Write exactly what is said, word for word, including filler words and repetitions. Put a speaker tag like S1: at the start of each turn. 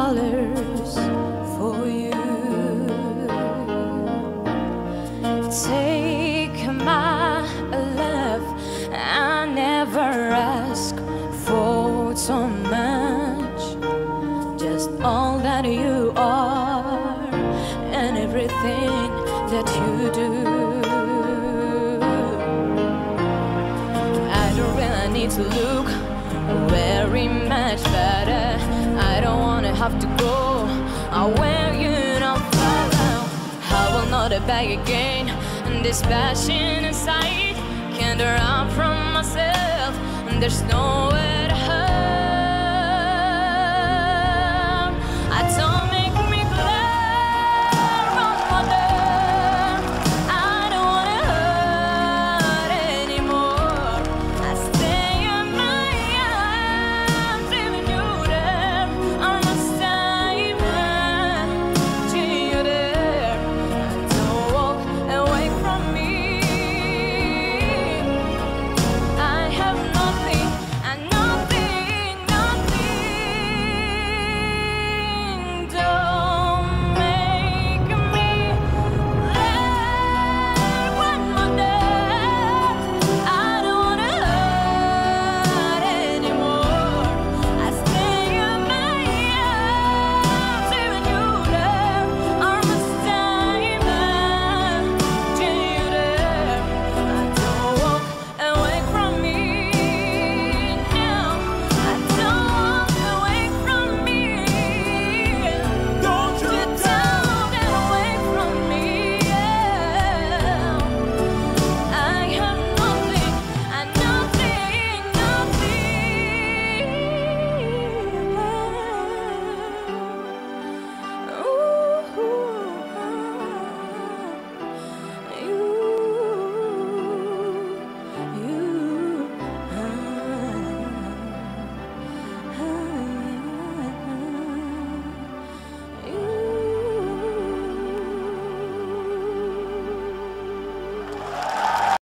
S1: dollars for you. Take my love, I never ask for so much, just all that you are and everything that you do. I don't really need to look very much better. I don't wanna have to go where you don't follow. I will not beg again. This passion inside can't run from myself. There's no